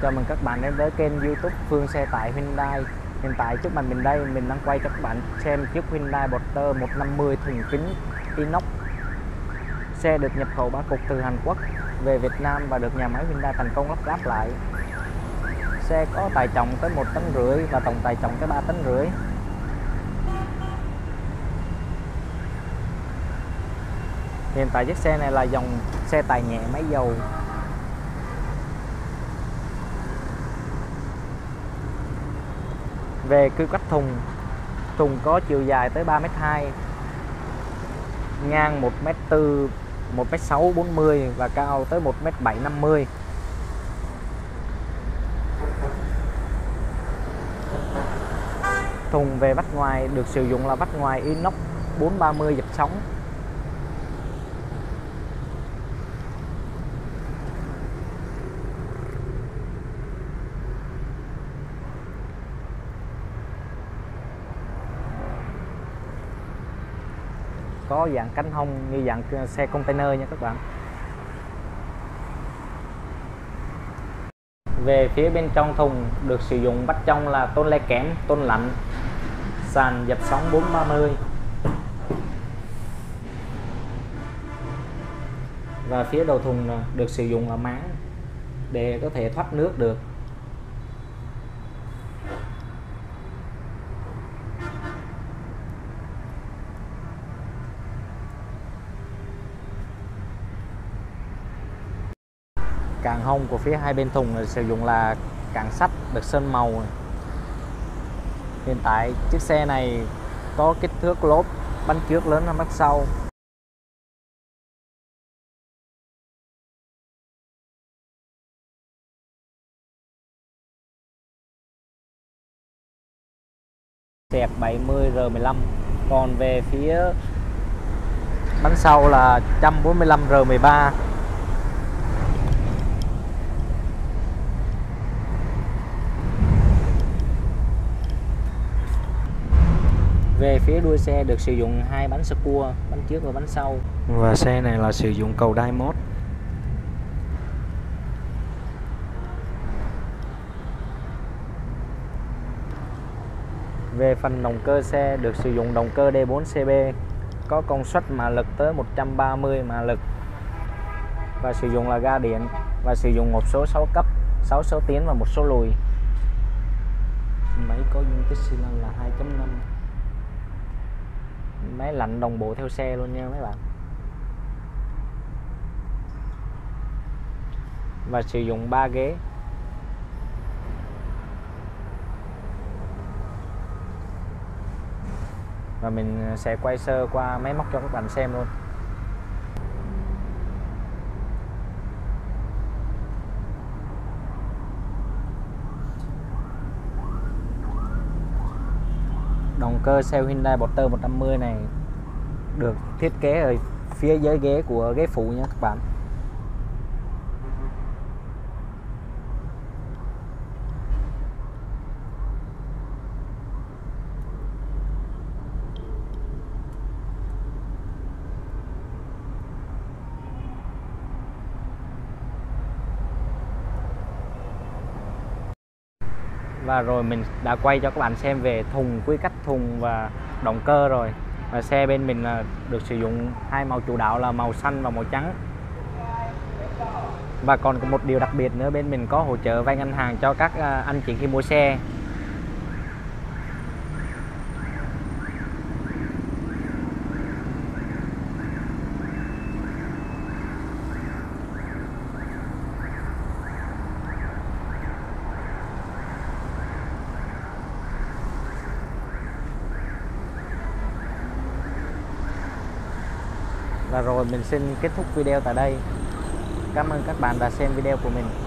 Chào mừng các bạn đến với kênh YouTube Phương Xe Tải Hyundai. Hiện tại trước mặt mình đây, mình đang quay cho các bạn xem chiếc Hyundai Porter 150 thùng kính inox. Xe được nhập khẩu 3 cục từ Hàn Quốc về Việt Nam và được nhà máy Hyundai thành công lắp ráp lại. Xe có tải trọng tới 1,5 tấn và tổng tải trọng tới 3,5 tấn. Hiện tại chiếc xe này là dòng xe tải nhẹ máy dầu. Về quy cách thùng có chiều dài tới 3,2 m, ngang 1,4 m, 1,6 m 40 và cao tới 1,7 m 50. Thùng về vách ngoài được sử dụng là vách ngoài inox 430 dập sóng. Có dạng cánh hông như dạng xe container nha các bạn. Về phía bên trong thùng được sử dụng vách trong là tôn le kẽm, tôn lạnh, sàn dập sóng 430. Và phía đầu thùng được sử dụng là máng để có thể thoát nước được. Càng hông của phía hai bên thùng sử dụng là càng sắt được sơn màu. Hiện tại chiếc xe này có kích thước lốp bánh trước lớn hơn bánh sau. Xẹt 70 R15. Còn về phía bánh sau là 145 R13. Về phía đuôi xe được sử dụng hai bánh sơ cua, bánh trước và bánh sau. Và xe này là sử dụng cầu Diamond. Về phần động cơ xe được sử dụng động cơ D4CB, có công suất mã lực tới 130 mã lực và sử dụng là ga điện và sử dụng hộp số 6 cấp, 6 số tiến và một số lùi. Máy có dung tích xi lanh là 2.5. Máy lạnh đồng bộ theo xe luôn nha mấy bạn. Và sử dụng 3 ghế. Và mình sẽ quay sơ qua máy móc cho các bạn xem luôn. Động cơ xe Hyundai Porter 150 này được thiết kế ở phía dưới ghế của ghế phụ nha các bạn. Và rồi mình đã quay cho các bạn xem về thùng, quy cách thùng và động cơ rồi. Và xe bên mình là được sử dụng hai màu chủ đạo là màu xanh và màu trắng. Và còn có một điều đặc biệt nữa, bên mình có hỗ trợ vay ngân hàng cho các anh chị khi mua xe. Và rồi mình xin kết thúc video tại đây. Cảm ơn các bạn đã xem video của mình.